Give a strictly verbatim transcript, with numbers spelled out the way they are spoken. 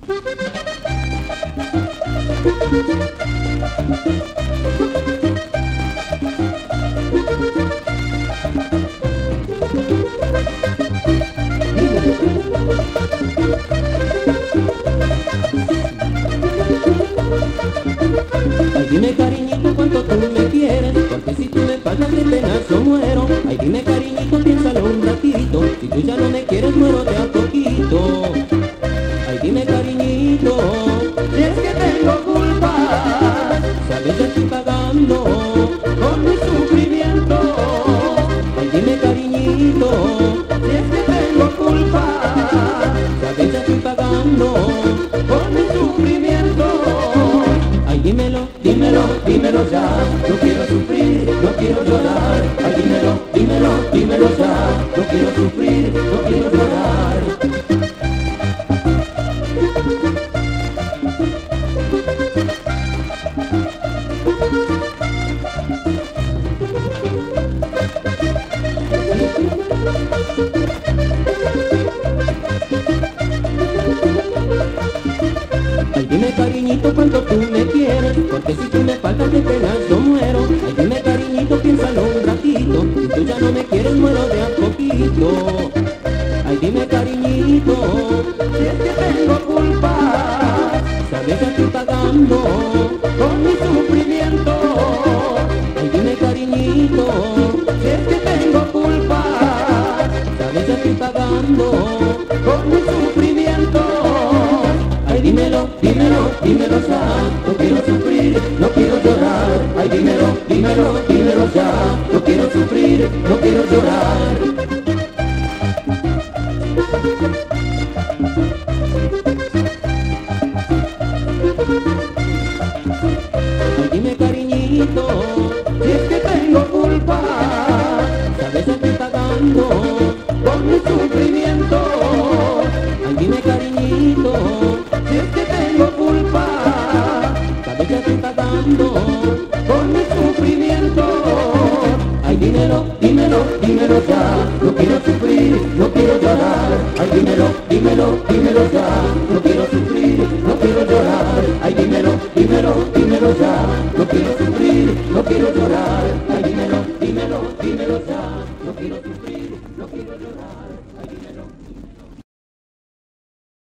Ay, dime cariñito cuánto tú me quieres, porque si tú me faltas de penas yo muero. Ay, dime cariñito, piénsalo un ratito, si tú ya no me quieres muero de a poquito. Ay, dime cariñito, Si es que tengo culpa, sabes ya estoy pagando con mi sufrimiento. Ay, dime cariñito, Si es que tengo culpa, sabes ya estoy pagando con mi sufrimiento. Ay, dímelo, Dímelo, dímelo ya, no quiero sufrir, no quiero llorar. Ay, dímelo, dímelo, dímelo ya, no quiero sufrir, no quiero llorar. Ay, dime cariñito cuánto tú me quieres, porque si tú me faltas de penas yo muero. Ay, dime cariñito, piénsalo un ratito, si tú ya no me quieres muero de a poquito. Ay, dime cariñito, Si es que tengo culpa, sabes que estoy pagando con mi sufrimiento. Ay, dime cariñito, Si es que tengo culpa, sabes que estoy pagando con mi sufrimiento. Ay, dímelo, Dímelo, dímelo ya, no quiero sufrir, no quiero llorar. Ay, dímelo, dímelo, dímelo ya, no quiero sufrir, no quiero llorar. ay, dime cariñito, Si es que tengo culpa, sabes que estoy pagando con mi sufrimiento. Ay, dime cariñito, Si es que tengo culpa, sabes que estoy pagando con mi sufrimiento. Ay, dímelo, Dímelo, dímelo ya, no quiero sufrir, no quiero llorar. Ay, dímelo, dímelo, dímelo ya, no quiero sufrir, no quiero llorar. Ay, dímelo, dímelo, dímelo.